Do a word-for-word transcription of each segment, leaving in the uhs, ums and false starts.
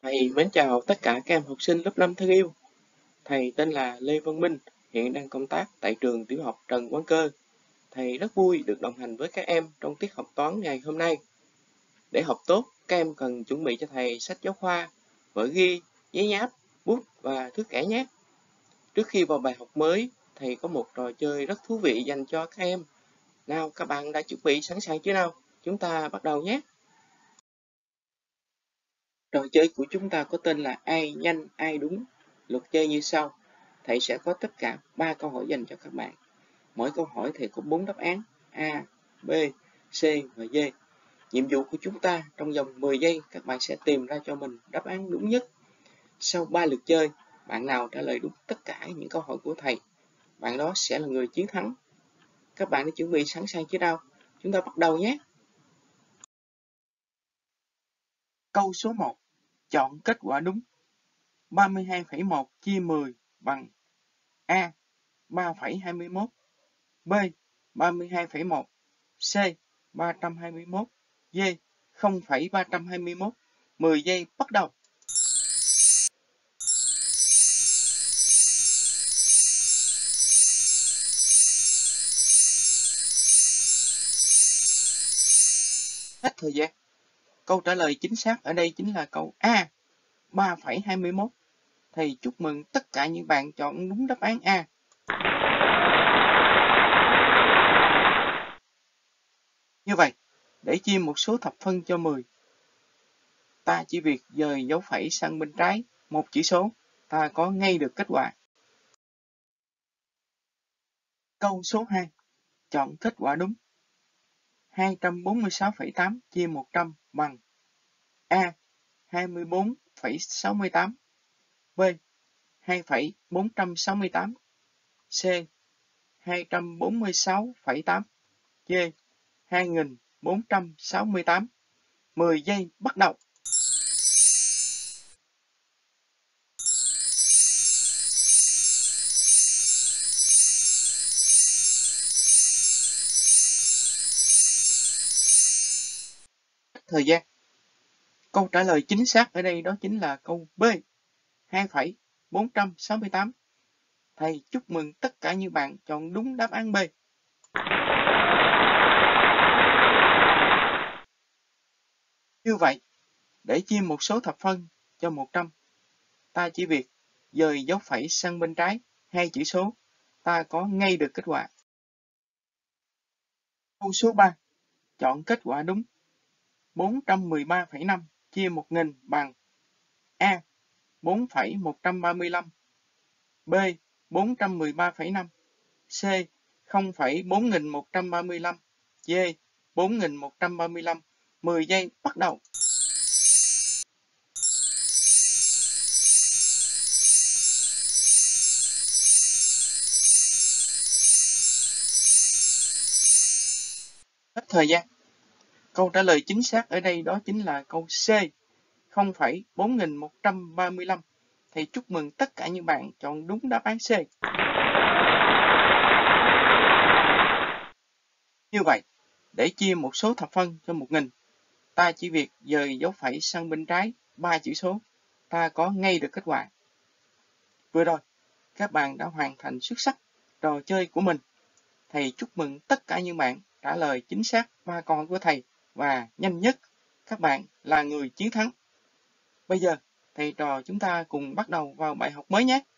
Thầy mến chào tất cả các em học sinh lớp năm thân yêu. Thầy tên là Lê Văn Minh, hiện đang công tác tại trường tiểu học Trần Quán Cơ. Thầy rất vui được đồng hành với các em trong tiết học toán ngày hôm nay. Để học tốt, các em cần chuẩn bị cho thầy sách giáo khoa, vở ghi, giấy nháp, bút và thước kẻ nhé. Trước khi vào bài học mới, thầy có một trò chơi rất thú vị dành cho các em. Nào, các bạn đã chuẩn bị sẵn sàng chưa nào? Chúng ta bắt đầu nhé. Trò chơi của chúng ta có tên là ai nhanh ai đúng. Luật chơi như sau. Thầy sẽ có tất cả ba câu hỏi dành cho các bạn. Mỗi câu hỏi thầy có bốn đáp án A, B, C và D. Nhiệm vụ của chúng ta trong vòng mười giây các bạn sẽ tìm ra cho mình đáp án đúng nhất. Sau ba lượt chơi, bạn nào trả lời đúng tất cả những câu hỏi của thầy, bạn đó sẽ là người chiến thắng. Các bạn đã chuẩn bị sẵn sàng chưa nào? Chúng ta bắt đầu nhé. Câu số một. Chọn kết quả đúng. ba mươi hai phẩy một chia mười bằng A. ba phẩy hai mươi mốt, B. ba mươi hai phẩy một, C. ba trăm hai mươi mốt, D. không phẩy ba trăm hai mươi mốt. mười giây bắt đầu. Hết thời gian. Câu trả lời chính xác ở đây chính là câu A, ba phẩy hai mươi mốt. Thầy chúc mừng tất cả những bạn chọn đúng đáp án A. Như vậy, để chia một số thập phân cho mười, ta chỉ việc dời dấu phẩy sang bên trái một chỉ số, ta có ngay được kết quả. Câu số hai. Chọn kết quả đúng. hai trăm bốn mươi sáu phẩy tám chia một trăm bằng A. hai mươi bốn phẩy sáu mươi tám, B. hai phẩy bốn trăm sáu mươi tám, C. hai trăm bốn mươi sáu phẩy tám, D. hai nghìn bốn trăm sáu mươi tám. mười giây bắt đầu. Thời gian. Câu trả lời chính xác ở đây đó chính là câu B, hai phẩy bốn trăm sáu mươi tám. Thầy chúc mừng tất cả những bạn chọn đúng đáp án B. Như vậy, để chia một số thập phân cho một trăm, ta chỉ việc dời dấu phẩy sang bên trái hai chữ số, ta có ngay được kết quả. Câu số ba. Chọn kết quả đúng. bốn trăm mười ba phẩy năm chia một nghìn bằng A. bốn phẩy một trăm ba mươi lăm, B. bốn trăm mười ba phẩy năm, C. không phẩy bốn nghìn một trăm ba mươi lăm, D. bốn nghìn một trăm ba mươi lăm. mười giây bắt đầu. Hết thời gian. Câu trả lời chính xác ở đây đó chính là câu C, không phẩy bốn nghìn một trăm ba mươi lăm. Thầy chúc mừng tất cả những bạn chọn đúng đáp án C. Như vậy, để chia một số thập phân cho một nghìn, ta chỉ việc dời dấu phẩy sang bên trái ba chữ số, ta có ngay được kết quả. Vừa rồi, các bạn đã hoàn thành xuất sắc trò chơi của mình. Thầy chúc mừng tất cả những bạn trả lời chính xác ba câu hỏi của thầy và nhanh nhất, các bạn là người chiến thắng. Bây giờ, thầy trò chúng ta cùng bắt đầu vào bài học mới nhé.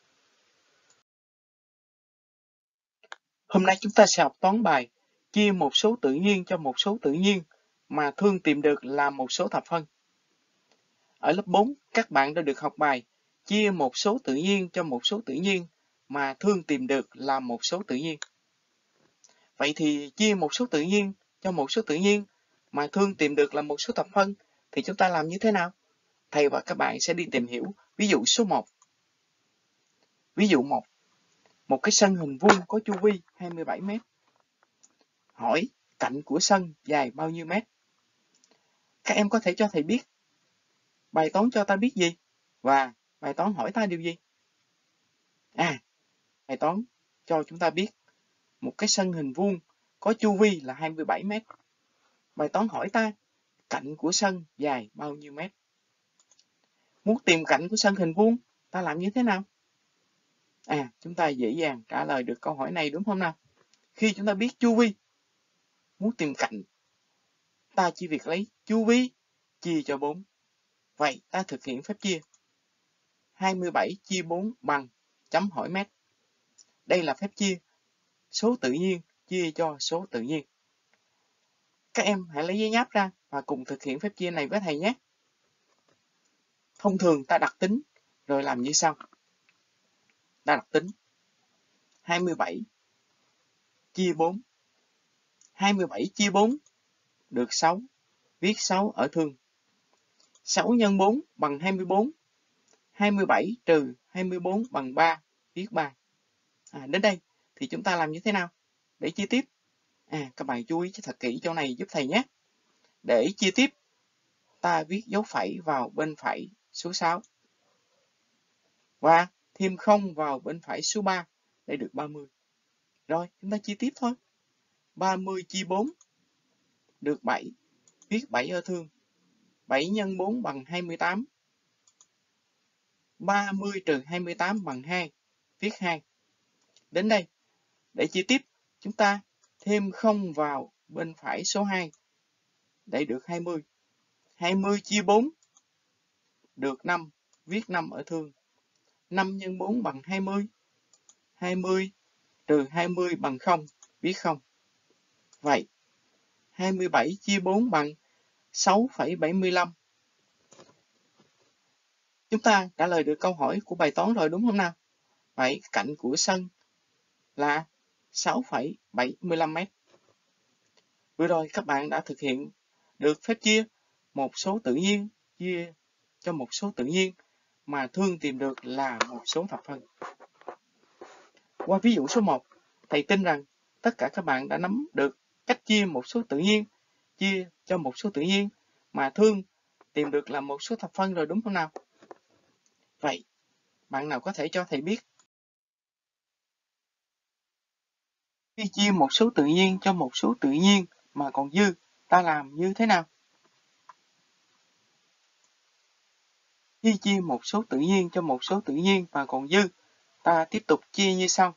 Hôm nay chúng ta sẽ học toán bài chia một số tự nhiên cho một số tự nhiên mà Thương tìm được là một số thập phân. Ở lớp bốn, các bạn đã được học bài chia một số tự nhiên cho một số tự nhiên mà Thương tìm được là một số tự nhiên. Vậy thì chia một số tự nhiên cho một số tự nhiên mà Thương tìm được là một số thập phân thì chúng ta làm như thế nào? Thầy và các bạn sẽ đi tìm hiểu ví dụ số một. Ví dụ một. Một cái sân hình vuông có chu vi hai mươi bảy mét. Hỏi cạnh của sân dài bao nhiêu mét? Các em có thể cho thầy biết bài toán cho ta biết gì? Và bài toán hỏi ta điều gì? À, bài toán cho chúng ta biết một cái sân hình vuông có chu vi là hai mươi bảy mét. Bài toán hỏi ta cạnh của sân dài bao nhiêu mét? Muốn tìm cạnh của sân hình vuông, ta làm như thế nào? À, chúng ta dễ dàng trả lời được câu hỏi này đúng không nào? Khi chúng ta biết chu vi, muốn tìm cạnh, ta chỉ việc lấy chu vi chia cho bốn. Vậy ta thực hiện phép chia. hai mươi bảy chia bốn bằng chấm hỏi mét. Đây là phép chia số tự nhiên chia cho số tự nhiên. Các em hãy lấy giấy nháp ra và cùng thực hiện phép chia này với thầy nhé. Thông thường ta đặt tính rồi làm như sau. Ta đặt tính hai mươi bảy chia bốn. hai mươi bảy chia bốn được sáu. Viết sáu ở thương. sáu nhân bốn bằng hai mươi bốn. hai mươi bảy trừ hai mươi bốn bằng ba. Viết ba. À, đến đây thì chúng ta làm như thế nào để chia tiếp? À, các bạn chú ý thật kỹ chỗ này giúp thầy nhé. Để chia tiếp, ta viết dấu phẩy vào bên phải số sáu. Và thêm không vào bên phải số ba để được ba mươi. Rồi, chúng ta chia tiếp thôi. ba mươi chia bốn được bảy. Viết bảy ở thương. bảy nhân bốn bằng hai mươi tám. ba mươi trừ hai mươi tám bằng hai. Viết hai. Đến đây, để chia tiếp, chúng ta thêm không vào bên phải số hai để được hai mươi. hai mươi chia bốn được năm. Viết năm ở thương. năm nhân bốn bằng hai mươi. hai mươi trừ hai mươi bằng không. Viết không. Vậy, hai mươi bảy chia bốn bằng sáu phẩy bảy mươi lăm. Chúng ta trả lời được câu hỏi của bài toán rồi đúng không nào? Vậy cạnh của sân là sáu phẩy bảy mươi lăm mét. Vừa rồi các bạn đã thực hiện được phép chia một số tự nhiên chia cho một số tự nhiên mà Thương tìm được là một số thập phân. Qua ví dụ số một, thầy tin rằng tất cả các bạn đã nắm được cách chia một số tự nhiên chia cho một số tự nhiên mà Thương tìm được là một số thập phân rồi đúng không nào? Vậy, bạn nào có thể cho thầy biết khi chia một số tự nhiên cho một số tự nhiên mà còn dư, ta làm như thế nào? Khi chia một số tự nhiên cho một số tự nhiên mà còn dư, ta tiếp tục chia như sau.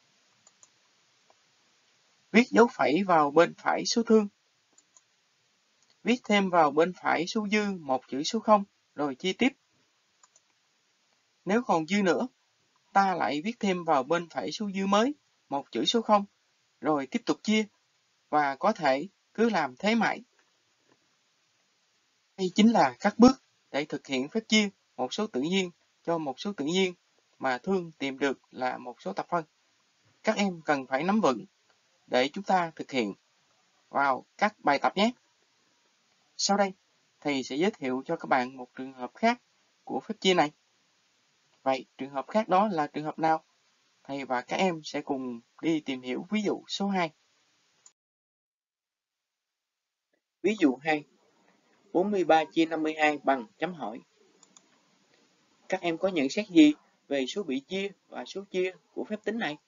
Viết dấu phẩy vào bên phải số thương. Viết thêm vào bên phải số dư một chữ số không, rồi chia tiếp. Nếu còn dư nữa, ta lại viết thêm vào bên phải số dư mới một chữ số không, rồi tiếp tục chia, và có thể cứ làm thế mãi. Đây chính là các bước để thực hiện phép chia một số tự nhiên cho một số tự nhiên mà Thương tìm được là một số thập phân. Các em cần phải nắm vững để chúng ta thực hiện vào các bài tập nhé. Sau đây, thầy sẽ giới thiệu cho các bạn một trường hợp khác của phép chia này. Vậy, trường hợp khác đó là trường hợp nào? Thầy và các em sẽ cùng đi tìm hiểu ví dụ số hai. Ví dụ hai. bốn mươi ba chia năm mươi hai bằng chấm hỏi. Các em có nhận xét gì về số bị chia và số chia của phép tính này?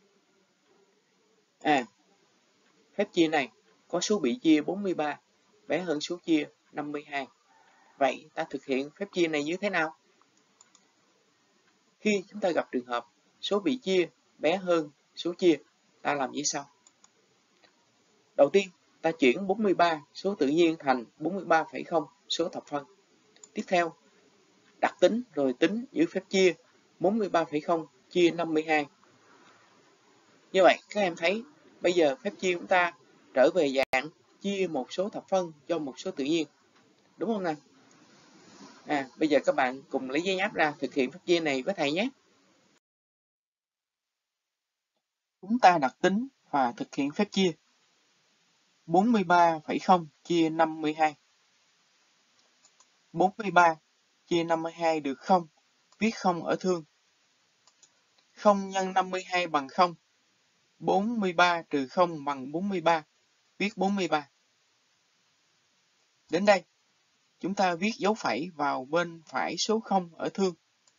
À, phép chia này có số bị chia bốn mươi ba bé hơn số chia năm mươi hai. Vậy ta thực hiện phép chia này như thế nào? Khi chúng ta gặp trường hợp số bị chia bé hơn số chia, ta làm như sau. Đầu tiên, ta chuyển bốn mươi ba số tự nhiên thành bốn mươi ba phẩy không số thập phân. Tiếp theo, đặt tính rồi tính giữ phép chia bốn mươi ba phẩy không chia năm mươi hai. Như vậy, các em thấy bây giờ phép chia chúng ta trở về dạng chia một số thập phân cho một số tự nhiên. Đúng không nào? À, bây giờ các bạn cùng lấy giấy nháp ra thực hiện phép chia này với thầy nhé. Chúng ta đặt tính và thực hiện phép chia. bốn mươi ba phẩy không chia năm mươi hai. bốn mươi ba chia năm mươi hai được không, viết không ở thương. không nhân năm mươi hai bằng không. bốn mươi ba trừ không bằng bốn mươi ba, viết bốn mươi ba. Đến đây, chúng ta viết dấu phẩy vào bên phải số không ở thương.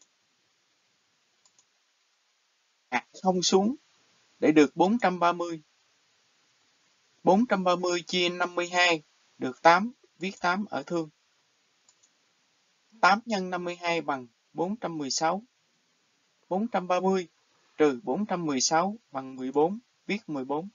Đặt không xuống để được bốn trăm ba mươi. bốn trăm ba mươi chia năm mươi hai được tám, viết tám ở thương. tám nhân năm mươi hai bằng bốn trăm mười sáu. bốn trăm ba mươi trừ bốn trăm mười sáu bằng mười bốn, viết mười bốn.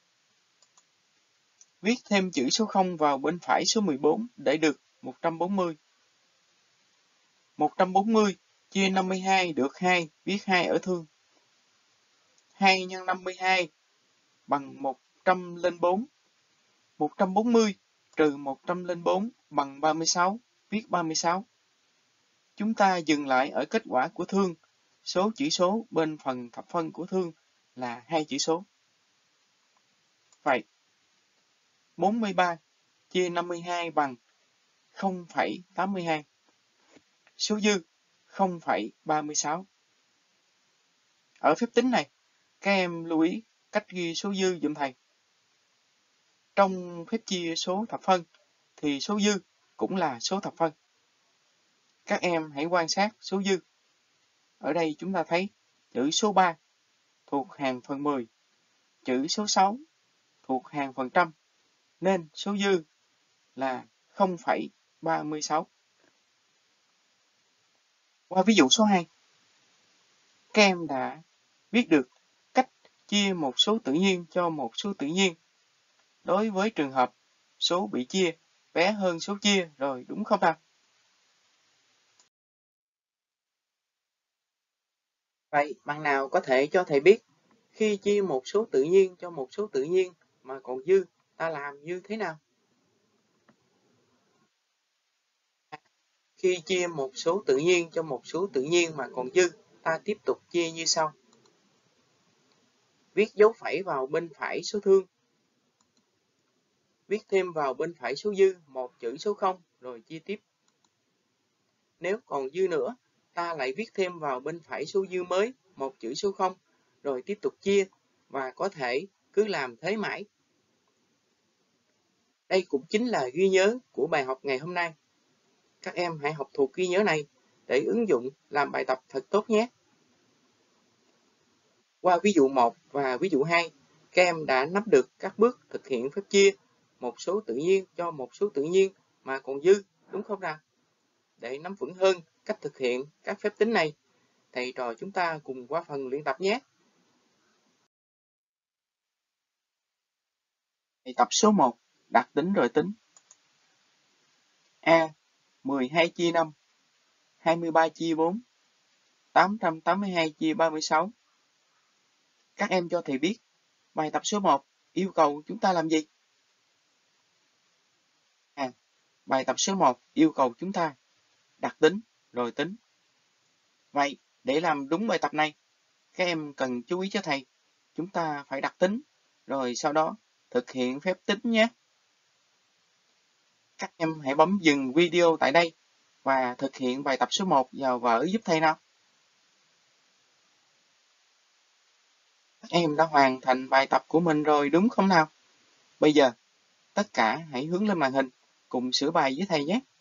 Viết thêm chữ số không vào bên phải số mười bốn để được một trăm bốn mươi. một trăm bốn mươi chia năm mươi hai được hai, viết hai ở thương. hai nhân năm mươi hai bằng một trăm lẻ bốn. một trăm bốn mươi trừ một trăm lẻ bốn bằng ba mươi sáu, viết ba mươi sáu. Chúng ta dừng lại ở kết quả của thương. Số chữ số bên phần thập phân của thương là hai chữ số. Vậy, bốn mươi ba chia năm mươi hai bằng không phẩy tám mươi hai. Số dư không phẩy ba mươi sáu. Ở phép tính này, các em lưu ý cách ghi số dư giùm thầy. Trong phép chia số thập phân thì số dư cũng là số thập phân. Các em hãy quan sát số dư. Ở đây chúng ta thấy chữ số ba thuộc hàng phần mười, chữ số sáu thuộc hàng phần trăm, nên số dư là không phẩy ba mươi sáu. Qua ví dụ số hai, các em đã viết được cách chia một số tự nhiên cho một số tự nhiên đối với trường hợp số bị chia bé hơn số chia rồi, đúng không nào? Vậy bạn nào có thể cho thầy biết khi chia một số tự nhiên cho một số tự nhiên mà còn dư ta làm như thế nào? Khi chia một số tự nhiên cho một số tự nhiên mà còn dư, ta tiếp tục chia như sau. Viết dấu phẩy vào bên phải số thương. Viết thêm vào bên phải số dư một chữ số không rồi chia tiếp. Nếu còn dư nữa, ta lại viết thêm vào bên phải số dư mới một chữ số không rồi tiếp tục chia, và có thể cứ làm thế mãi. Đây cũng chính là ghi nhớ của bài học ngày hôm nay. Các em hãy học thuộc ghi nhớ này để ứng dụng làm bài tập thật tốt nhé. Qua ví dụ một và ví dụ hai, các em đã nắm được các bước thực hiện phép chia một số tự nhiên cho một số tự nhiên mà còn dư, đúng không nào? Để nắm vững hơn cách thực hiện các phép tính này, thầy trò chúng ta cùng qua phần luyện tập nhé. Bài tập số một, đặt tính rồi tính. A. mười hai chia năm, hai mươi ba chia bốn, tám trăm tám mươi hai chia ba mươi sáu. Các em cho thầy biết, bài tập số một yêu cầu chúng ta làm gì? À, bài tập số một yêu cầu chúng ta đặt tính rồi tính. Vậy, để làm đúng bài tập này, các em cần chú ý cho thầy. Chúng ta phải đặt tính, rồi sau đó thực hiện phép tính nhé. Các em hãy bấm dừng video tại đây và thực hiện bài tập số một vào vở giúp thầy nào. Các em đã hoàn thành bài tập của mình rồi, đúng không nào? Bây giờ, tất cả hãy hướng lên màn hình, cùng sửa bài với thầy nhé.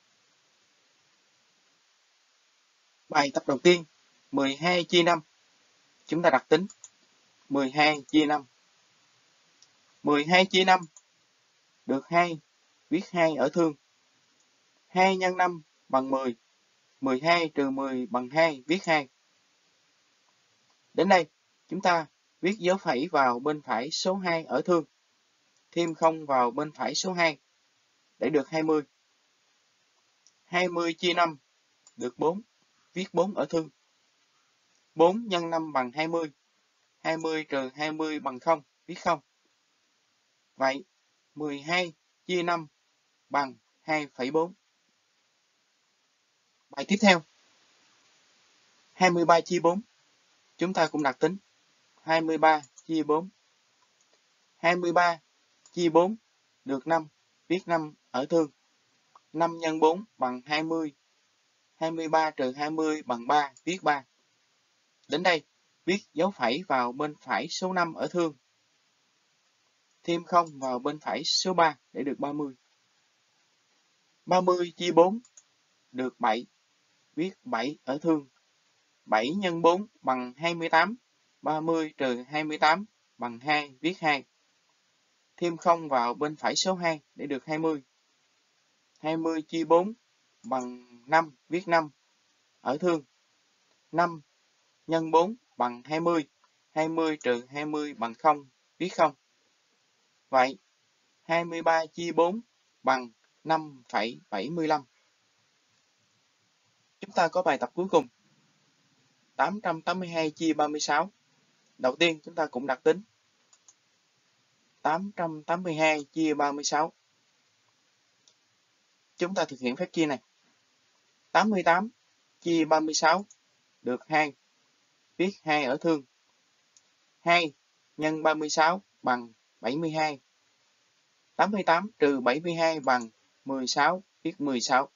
Bài tập đầu tiên, mười hai chia năm. Chúng ta đặt tính. mười hai chia năm. mười hai chia năm được hai, viết hai ở thương. hai nhân năm bằng mười. mười hai trừ mười bằng hai, viết hai. Đến đây, chúng ta viết dấu phẩy vào bên phải số hai ở thương. Thêm không vào bên phải số hai để được hai mươi. hai mươi chia năm được bốn, viết bốn ở thương. bốn nhân năm bằng hai mươi. hai mươi trừ hai mươi bằng không, viết không. Vậy, mười hai chia năm bằng hai phẩy bốn. Bài tiếp theo, hai mươi ba chia bốn. Chúng ta cũng đặt tính. hai mươi ba chia bốn. hai mươi ba chia bốn được năm, viết năm ở thương. năm nhân bốn bằng hai mươi. hai mươi ba trừ hai mươi bằng ba, viết ba. Đến đây, viết dấu phẩy vào bên phải số năm ở thương. Thêm không vào bên phải số ba để được ba mươi. ba mươi chia bốn được bảy, viết bảy ở thương. bảy nhân bốn bằng hai mươi tám. ba mươi trừ hai mươi tám bằng hai, viết hai. Thêm không vào bên phải số hai để được hai mươi. hai mươi chia bốn bằng năm, viết năm ở thương. năm nhân bốn bằng hai mươi. hai mươi trừ hai mươi bằng không, viết không. Vậy, hai mươi ba chia bốn bằng năm phẩy bảy mươi lăm. Chúng ta có bài tập cuối cùng. tám trăm tám mươi hai chia ba mươi sáu. Đầu tiên chúng ta cũng đặt tính. tám trăm tám mươi hai chia ba mươi sáu. Chúng ta thực hiện phép chia này. tám mươi tám chia ba mươi sáu được hai. Viết hai ở thương. hai nhân ba mươi sáu bằng bảy mươi hai. tám mươi tám trừ bảy mươi hai bằng mười sáu, viết mười sáu.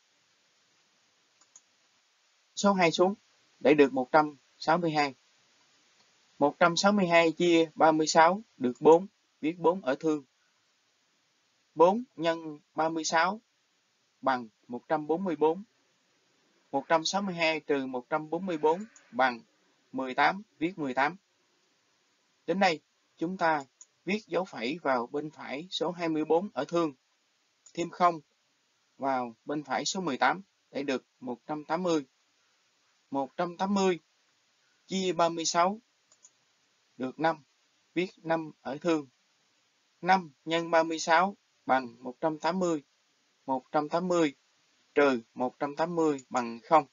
Số hai xuống để được một trăm sáu mươi hai. một trăm sáu mươi hai chia ba mươi sáu được bốn, viết bốn ở thương. bốn nhân ba mươi sáu bằng một trăm bốn mươi bốn. một trăm sáu mươi hai trừ một trăm bốn mươi bốn bằng mười tám, viết mười tám. Đến đây, chúng ta viết dấu phẩy vào bên phải số hai mươi bốn ở thương, thêm không vào bên phải số mười tám để được một trăm tám mươi. một trăm tám mươi chia ba mươi sáu được năm, viết năm ở thương. năm nhân ba mươi sáu bằng một trăm tám mươi. một trăm tám mươi trừ một trăm tám mươi bằng không.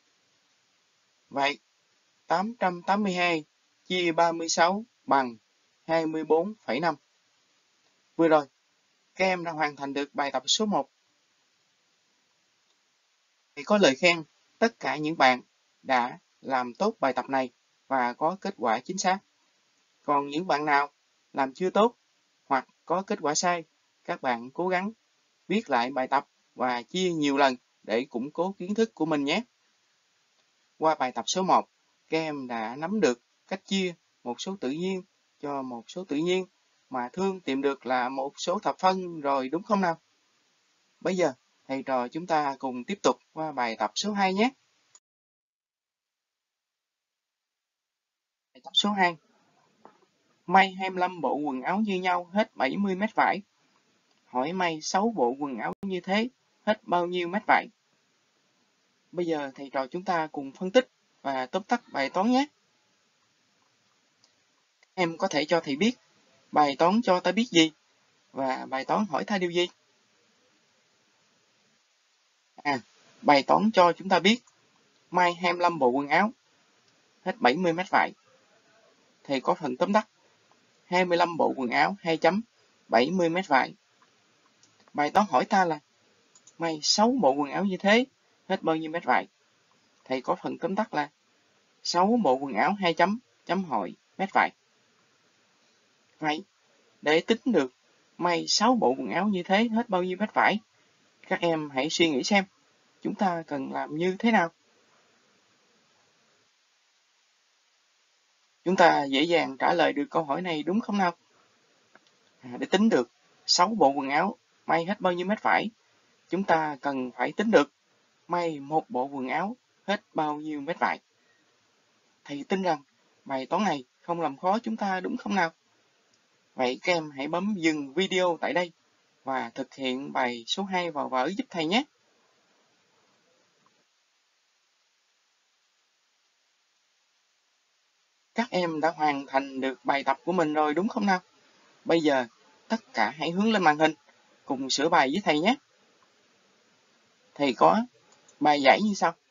Vậy, tám trăm tám mươi hai chia ba mươi sáu bằng hai mươi bốn phẩy năm. Vừa rồi, các em đã hoàn thành được bài tập số một. Thì có lời khen tất cả những bạn đã làm tốt bài tập này và có kết quả chính xác. Còn những bạn nào làm chưa tốt hoặc có kết quả sai, các bạn cố gắng viết lại bài tập và chia nhiều lần để củng cố kiến thức của mình nhé. Qua bài tập số một, các em đã nắm được cách chia một số tự nhiên cho một số tự nhiên mà Thương tìm được là một số thập phân rồi, đúng không nào? Bây giờ, thầy trò chúng ta cùng tiếp tục qua bài tập số hai nhé. Bài tập số hai. May hai mươi lăm bộ quần áo như nhau hết bảy mươi mét vải. Hỏi may sáu bộ quần áo như thế hết bao nhiêu mét vải? Bây giờ thầy trò chúng ta cùng phân tích và tóm tắt bài toán nhé. Em có thể cho thầy biết bài toán cho ta biết gì và bài toán hỏi ta điều gì? À, bài toán cho chúng ta biết may hai mươi lăm bộ quần áo hết bảy mươi mét vải. Thầy có phần tóm tắt hai mươi lăm bộ quần áo hai chấm bảy mươi mét vải. Bài toán hỏi ta là may sáu bộ quần áo như thế hết bao nhiêu mét vải. Thầy có phần tóm tắt là sáu bộ quần áo hai chấm chấm hỏi mét vải. Vậy, để tính được may sáu bộ quần áo như thế hết bao nhiêu mét vải, các em hãy suy nghĩ xem chúng ta cần làm như thế nào. Chúng ta dễ dàng trả lời được câu hỏi này đúng không nào? À, để tính được sáu bộ quần áo may hết bao nhiêu mét vải, chúng ta cần phải tính được may một bộ quần áo hết bao nhiêu mét vải. Thầy tin rằng bài toán này không làm khó chúng ta đúng không nào? Vậy các em hãy bấm dừng video tại đây và thực hiện bài số hai vào vở giúp thầy nhé. Các em đã hoàn thành được bài tập của mình rồi đúng không nào? Bây giờ tất cả hãy hướng lên màn hình cùng sửa bài với thầy nhé. Thầy có bài giải như sau.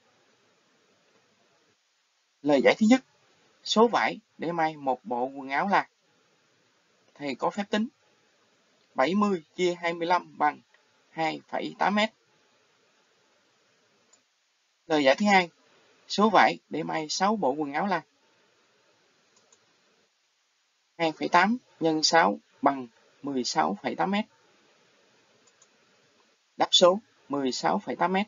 Lời giải thứ nhất, số vải để may một bộ quần áo là. Thầy có phép tính bảy mươi chia hai mươi lăm bằng hai phẩy tám mét. Lời giải thứ hai, số vải để may sáu bộ quần áo là. hai phẩy tám nhân sáu bằng mười sáu phẩy tám mét. Đáp số mười sáu phẩy tám mét.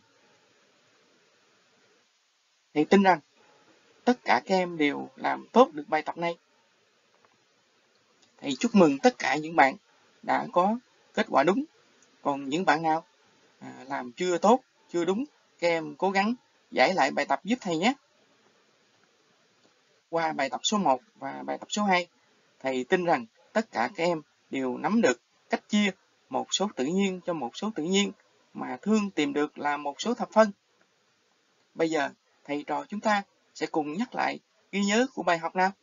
Thầy tin rằng tất cả các em đều làm tốt được bài tập này. Thầy chúc mừng tất cả những bạn đã có kết quả đúng. Còn những bạn nào à, làm chưa tốt, chưa đúng, các em cố gắng giải lại bài tập giúp thầy nhé. Qua bài tập số một và bài tập số hai, thầy tin rằng tất cả các em đều nắm được cách chia một số tự nhiên cho một số tự nhiên mà Thương tìm được là một số thập phân. Bây giờ, thầy trò chúng ta sẽ cùng nhắc lại ghi nhớ của bài học nào.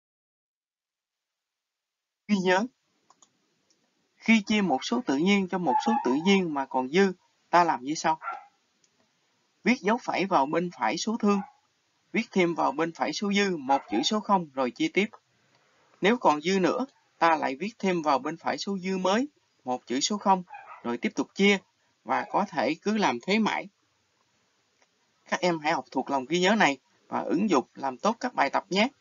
Ghi nhớ. Khi chia một số tự nhiên cho một số tự nhiên mà còn dư, ta làm như sau. Viết dấu phẩy vào bên phải số thương, viết thêm vào bên phải số dư một chữ số không rồi chia tiếp. Nếu còn dư nữa, ta lại viết thêm vào bên phải số dư mới một chữ số không rồi tiếp tục chia, và có thể cứ làm thế mãi. Các em hãy học thuộc lòng ghi nhớ này và ứng dụng làm tốt các bài tập nhé.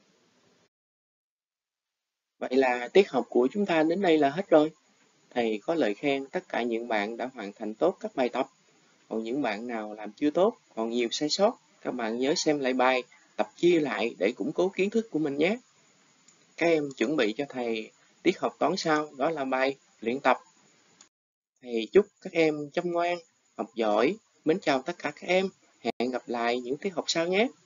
Vậy là tiết học của chúng ta đến đây là hết rồi. Thầy có lời khen tất cả những bạn đã hoàn thành tốt các bài tập. Còn những bạn nào làm chưa tốt, còn nhiều sai sót, các bạn nhớ xem lại bài, tập chia lại để củng cố kiến thức của mình nhé. Các em chuẩn bị cho thầy tiết học toán sau, đó là bài luyện tập. Thầy chúc các em chăm ngoan, học giỏi. Mến chào tất cả các em. Hẹn gặp lại những tiết học sau nhé.